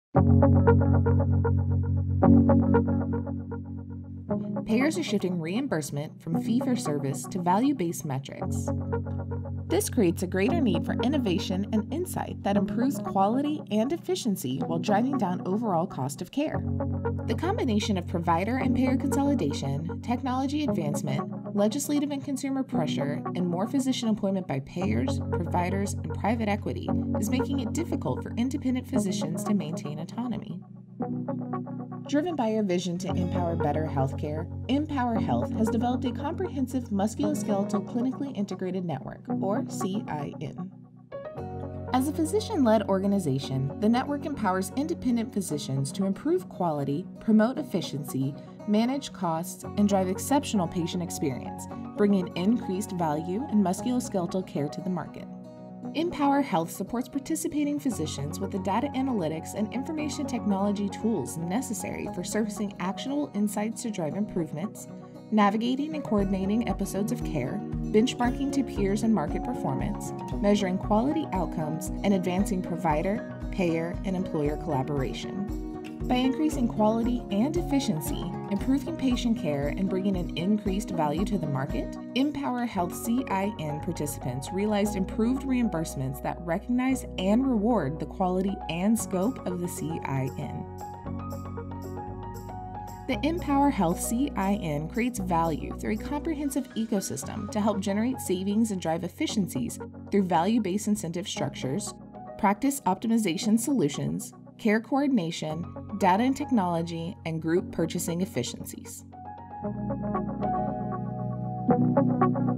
Payers are shifting reimbursement from fee-for-service to value-based metrics. This creates a greater need for innovation and insight that improves quality and efficiency while driving down overall cost of care. The combination of provider and payer consolidation, technology advancement, legislative and consumer pressure, and more physician employment by payers, providers, and private equity is making it difficult for independent physicians to maintain autonomy. Driven by our vision to empower better healthcare, Empower Health has developed a comprehensive musculoskeletal clinically integrated network, or CIN. As a physician-led organization, the network empowers independent physicians to improve quality, promote efficiency, manage costs, and drive exceptional patient experience, bringing increased value and musculoskeletal care to the market. Empower Health supports participating physicians with the data analytics and information technology tools necessary for surfacing actionable insights to drive improvements, navigating and coordinating episodes of care, benchmarking to peers and market performance, measuring quality outcomes, and advancing provider, payer, and employer collaboration. By increasing quality and efficiency, improving patient care, and bringing an increased value to the market, Empower Health CIN participants realized improved reimbursements that recognize and reward the quality and scope of the CIN. The Empower Health CIN creates value through a comprehensive ecosystem to help generate savings and drive efficiencies through value-based incentive structures, practice optimization solutions, care coordination, data and technology, and group purchasing efficiencies.